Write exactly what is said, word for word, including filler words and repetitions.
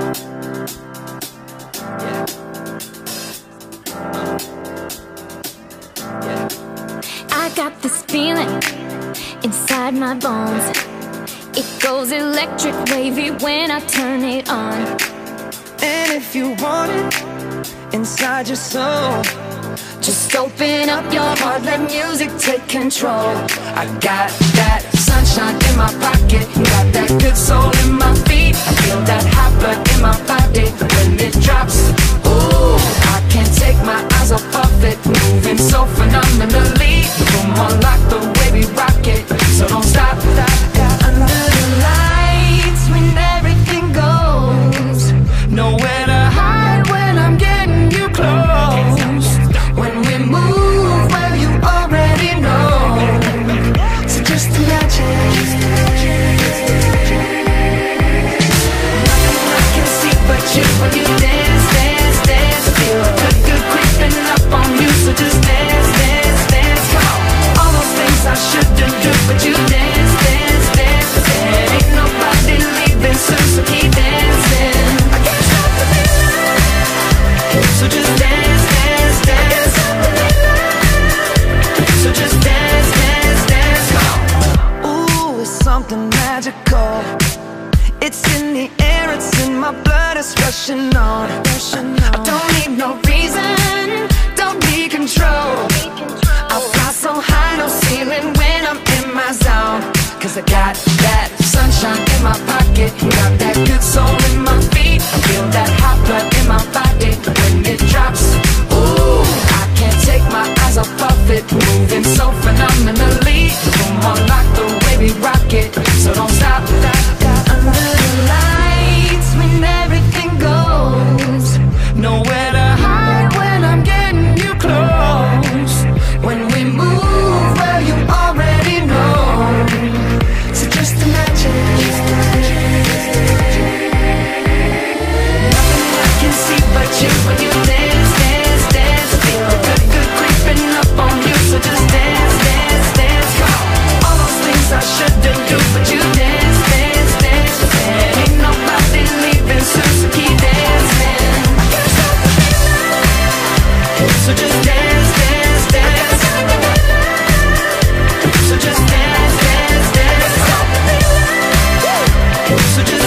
I got this feeling inside my bones. It goes electric wavy when I turn it on. And if you want it inside your soul, just open up your heart, let music take control. I got that sunshine in my pocket, got that good soul in my feet. I feel that hot blood in my body when it drops. Ooh, I can't take my eyes off of it, moving so phenomenally. Come on, like the way we rock it, so don't stop. Under the lights when everything goes, nowhere to hide when I'm getting you close. When we move, well, you already know. So just imagine. Nothing I can see but you when you dance, dance, dance. Feel good, good creeping up on you. So just dance, dance, dance. Come on. All those things I shouldn't do, but you dance, dance, dance. And ain't nobody leaving soon, so keep dancing. I can't stop the feeling. So just dance, dance, dance. So just dance, dance, dance. Come on. Ooh, it's something magical. It's in the air, it's in my blood, it's rushing on. I don't need no reason, don't need control. I fly so high, no ceiling when I'm in my zone. Cause I got that sunshine in my pocket, got that good soul in my feet. I feel that hot blood in my body when it drops. Ooh, I can't take my eyes off of it, moving so phenomenally. Come on, like the way we rock it, so don't stop. Under the lights when everything goes, nowhere to hide when I'm getting you close. When we move, well, you already know. So just imagine. Nothing I can see but you when you dance, dance, dance. Feel good, good creeping up on you. So just dance, dance, dance. Come on. All those things I shouldn't do, but you dance, dance, dance. And ain't nobody leaving soon, so keep dancing. I can't stop the feeling. So just dance, dance, dance. So just dance, dance, dance. So just